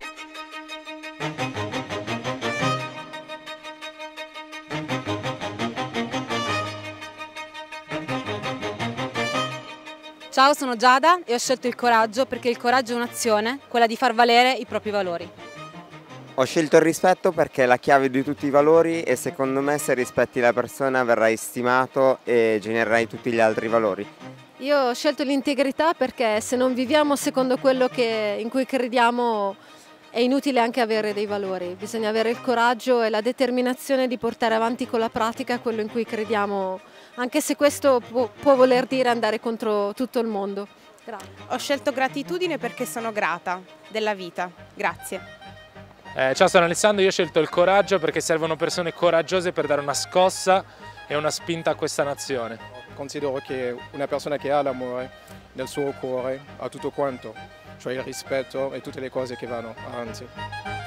Ciao, sono Giada e ho scelto il coraggio perché il coraggio è un'azione, quella di far valere i propri valori. Ho scelto il rispetto perché è la chiave di tutti i valori e secondo me se rispetti la persona verrai stimato e genererai tutti gli altri valori. Io ho scelto l'integrità perché se non viviamo secondo quello in cui crediamo è inutile anche avere dei valori. Bisogna avere il coraggio e la determinazione di portare avanti con la pratica quello in cui crediamo, anche se questo può voler dire andare contro tutto il mondo. Grazie. Ho scelto gratitudine perché sono grata della vita. Grazie. Ciao, sono Alessandro, io ho scelto il coraggio perché servono persone coraggiose per dare una scossa e una spinta a questa nazione. Considero che una persona che ha l'amore nel suo cuore ha tutto quanto, cioè il rispetto e tutte le cose che vanno avanti.